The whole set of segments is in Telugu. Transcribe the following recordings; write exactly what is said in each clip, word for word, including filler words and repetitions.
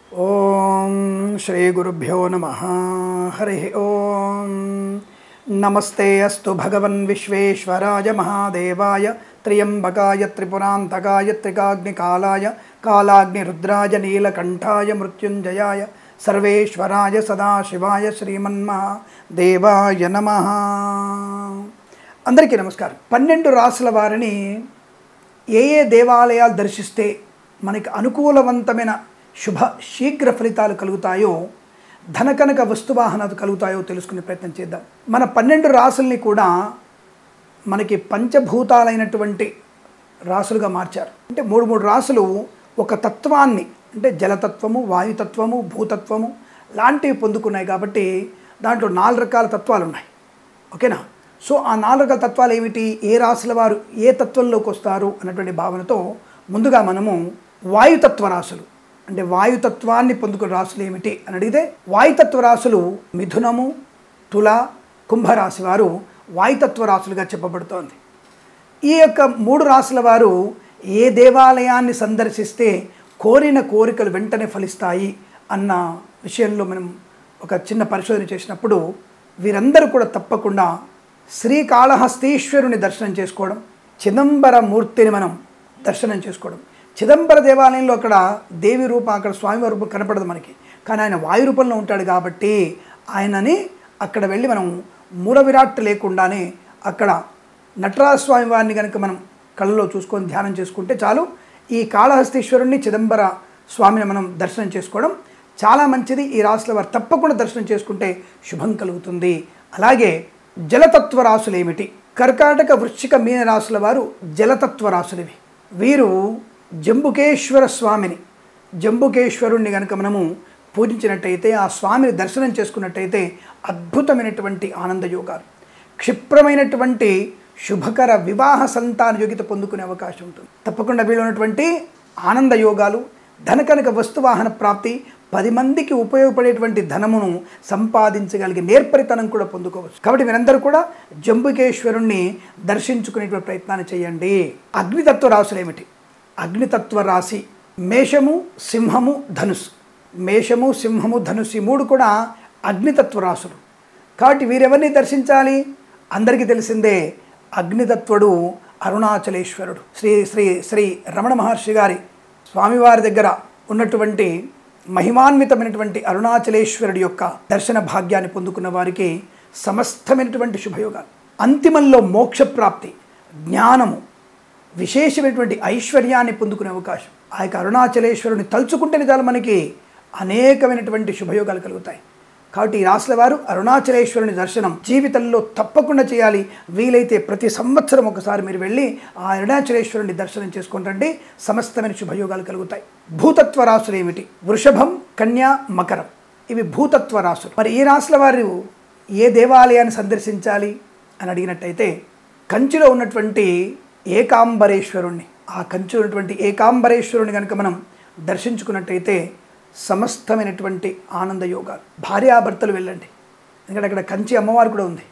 ఓం శ్రీ గురుభ్యో నమః. హరి ఓం. నమస్తే అస్తు భగవన్ విశ్వేశ్వరాయ మహాదేవాయ త్ర్యంబకాయ త్రిపురాంతకాయ త్రికాగ్నికాలాయ కాలాగ్నిరుద్రాయ నీలకంఠాయ మృత్యుంజయాయ సర్వేశ్వరాయ సదాశివాయ శ్రీమన్మహాదేవాయ నమః. అందరికీ నమస్కారం. పన్నెండు రాసుల వారిని ఏ ఏ దేవాలయాలు దర్శిస్తే మనకి అనుకూలవంతమైన శుభ శీఘ్ర ఫలితాలు కలుగుతాయో, ధనకనక వస్తువాహనాలు కలుగుతాయో తెలుసుకునే ప్రయత్నం చేద్దాం. మన పన్నెండు రాసుల్ని కూడా మనకి పంచభూతాలైనటువంటి రాసులుగా మార్చారు. అంటే మూడు మూడు రాసులు ఒక తత్వాన్ని, అంటే జలతత్వము, వాయుతత్వము, భూతత్వము లాంటివి పొందుకున్నాయి. కాబట్టి దాంట్లో నాలుగు రకాల తత్వాలు ఉన్నాయి. ఓకేనా? సో ఆ నాలుగు రకాల తత్వాలు ఏమిటి, ఏ రాసుల వారు ఏ తత్వంలోకి వస్తారు అన్నటువంటి భావనతో ముందుగా మనము వాయుతత్వ రాసులు, అంటే వాయుతత్వాన్ని పొందుకున్న రాసులు ఏమిటి అని అడిగితే, వాయుతత్వ రాసులు మిథునము, తుల, కుంభరాశి వారు వాయుతత్వ రాసులుగా చెప్పబడుతోంది. ఈ యొక్క మూడు రాసుల వారు ఏ దేవాలయాన్ని సందర్శిస్తే కోరిన కోరికలు వెంటనే ఫలిస్తాయి అన్న విషయంలో మనం ఒక చిన్న పరిశోధన చేసినప్పుడు, వీరందరూ కూడా తప్పకుండా శ్రీకాళహస్తీశ్వరుని దర్శనం చేసుకోవడం, చిదంబర మూర్తిని మనం దర్శనం చేసుకోవడం. చిదంబర దేవాలయంలో అక్కడ దేవి రూపం, అక్కడ స్వామివారి రూపం కనపడదు మనకి, కానీ ఆయన వాయు రూపంలో ఉంటాడు. కాబట్టి ఆయనని అక్కడ వెళ్ళి మనం మూల విరాట్ లేకుండానే అక్కడ నటరాజ స్వామి వారిని కనుక మనం కళ్ళలో చూసుకొని ధ్యానం చేసుకుంటే చాలు. ఈ కాళహస్తీశ్వరుణ్ణి, చిదంబర స్వామిని మనం దర్శనం చేసుకోవడం చాలా మంచిది. ఈ రాశుల వారు తప్పకుండా దర్శనం చేసుకుంటే శుభం కలుగుతుంది. అలాగే జలతత్వ రాశులు ఏమిటి? కర్కాటక, వృశ్చిక, మీన రాశుల వారు జలతత్వ రాశులవి. వీరు జంబుకేశ్వర స్వామిని, జంబుకేశ్వరుణ్ణి కనుక మనము పూజించినట్టయితే, ఆ స్వామిని దర్శనం చేసుకున్నట్టయితే అద్భుతమైనటువంటి ఆనంద యోగాలు, క్షిప్రమైనటువంటి శుభకర వివాహ సంతాన యోగిత పొందుకునే అవకాశం ఉంటుంది. తప్పకుండా వీళ్ళు ఉన్నటువంటి ఆనంద యోగాలు, ధనకనక వస్తువాహన ప్రాప్తి, పది మందికి ఉపయోగపడేటువంటి ధనమును సంపాదించగలిగే నేర్పరితనం కూడా పొందుకోవచ్చు. కాబట్టి మీరందరూ కూడా జంబుకేశ్వరుణ్ణి దర్శించుకునేటువంటి ప్రయత్నాన్ని చేయండి. అగ్నితత్వ రాశులు ఏమిటి? అగ్నితత్వ రాశి మేషము, సింహము, ధనుస్సు. మేషము, సింహము, ధనుస్సు ఈ మూడు కూడా అగ్నితత్వ రాశులు. కాబట్టి వీరెవరిని దర్శించాలి? అందరికీ తెలిసిందే, అగ్నితత్వుడు అరుణాచలేశ్వరుడు. శ్రీ శ్రీ శ్రీ రమణ మహర్షి గారి స్వామివారి దగ్గర ఉన్నటువంటి మహిమాన్వితమైనటువంటి అరుణాచలేశ్వరుడి యొక్క దర్శన భాగ్యాన్ని పొందుకున్న వారికి సమస్తమైనటువంటి శుభయోగాలు, అంతిమంలో మోక్షప్రాప్తి, జ్ఞానము, విశేషమైనటువంటి ఐశ్వర్యాన్ని పొందుకునే అవకాశం. ఆ యొక్క అరుణాచలేశ్వరుని తలుచుకుంటేనే చాలు మనకి అనేకమైనటువంటి శుభయోగాలు కలుగుతాయి. కాబట్టి ఈ రాశుల వారు అరుణాచలేశ్వరుని దర్శనం జీవితంలో తప్పకుండా చేయాలి. వీలైతే ప్రతి సంవత్సరం ఒకసారి మీరు వెళ్ళి ఆ అరుణాచలేశ్వరుని దర్శనం చేసుకుంటండి, సమస్తమైన శుభయోగాలు కలుగుతాయి. భూతత్వ రాశులు ఏమిటి? వృషభం, కన్యా, మకరం ఇవి భూతత్వ రాశులు. మరి ఈ రాశుల వారు ఏ దేవాలయాన్ని సందర్శించాలి అని అడిగినట్టయితే, కంచిలో ఉన్నటువంటి ఏకాంబరేశ్వరుణ్ణి, ఆ కంచి ఉన్నటువంటి ఏకాంబరేశ్వరుని కనుక మనం దర్శించుకున్నట్టయితే సమస్తమైనటువంటి ఆనంద యోగాలు. భార్యాభర్తలు వెళ్ళండి, ఎందుకంటే అక్కడ కంచి అమ్మవారు కూడా ఉంది.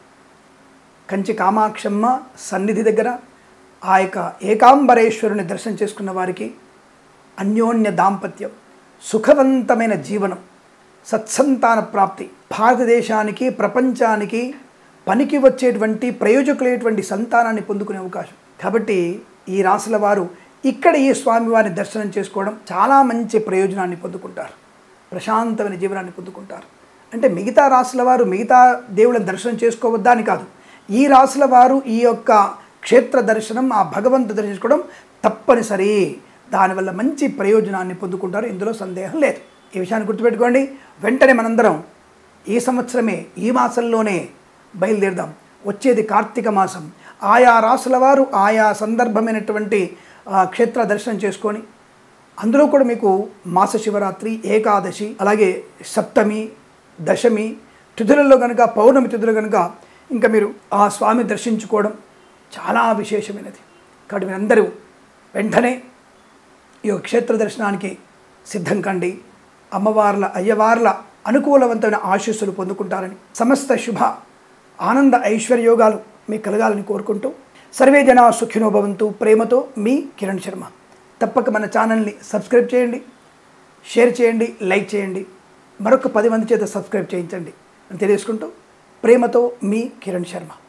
కంచి కామాక్షమ్మ సన్నిధి దగ్గర ఆ యొక్క ఏకాంబరేశ్వరుని దర్శనం చేసుకున్న వారికి అన్యోన్య దాంపత్యం, సుఖవంతమైన జీవనం, సత్సంతాన ప్రాప్తి, భారతదేశానికి ప్రపంచానికి పనికి వచ్చేటువంటి ప్రయోజకులైనటువంటి సంతానాన్ని పొందుకునే అవకాశం. కాబట్టి ఈ రాశుల వారు ఇక్కడ ఈ స్వామివారిని దర్శనం చేసుకోవడం చాలా మంచి ప్రయోజనాన్ని పొందుకుంటారు, ప్రశాంతమైన జీవనాన్ని పొందుకుంటారు. అంటే మిగతా రాశుల వారు మిగతా దేవుళ్ళని దర్శనం చేసుకోవద్దా అని కాదు, ఈ రాశుల వారు ఈ యొక్క క్షేత్ర దర్శనం, ఆ భగవంతు దర్శించుకోవడం తప్పనిసరి. దానివల్ల మంచి ప్రయోజనాన్ని పొందుకుంటారు, ఇందులో సందేహం లేదు. ఈ విషయాన్ని గుర్తుపెట్టుకోండి. వెంటనే మనందరం ఈ సంవత్సరమే ఈ మాసంలోనే బయలుదేరదాం. వచ్చేది కార్తీక మాసం. ఆయా రాశుల వారు ఆయా సందర్భమైనటువంటి క్షేత్ర దర్శనం చేసుకొని, అందులో కూడా మీకు మాస శివరాత్రి, ఏకాదశి, అలాగే సప్తమి, దశమి తిథులలో కనుక, పౌర్ణమి తిథులు కనుక ఇంకా మీరు ఆ స్వామి దర్శించుకోవడం చాలా విశేషమైనది. కాబట్టి మీరందరూ వెంటనే ఈ క్షేత్ర దర్శనానికి సిద్ధం కండి. అమ్మవార్ల, అయ్యవార్ల అనుకూలవంతమైన ఆశీస్సులు పొందుకుంటారని, సమస్త శుభ ఆనంద ఐశ్వర్యోగాలు మీకు కలగాలని కోరుకుంటూ, సర్వే జనా సుఖినో భవంతు. ప్రేమతో మీ కిరణ్ శర్మ. తప్పక మన ఛానల్ని సబ్స్క్రైబ్ చేయండి, షేర్ చేయండి, లైక్ చేయండి, మరొక పది మంది చేత సబ్స్క్రైబ్ చేయించండి అని తెలియజేసుకుంటూ ప్రేమతో మీ కిరణ్ శర్మ.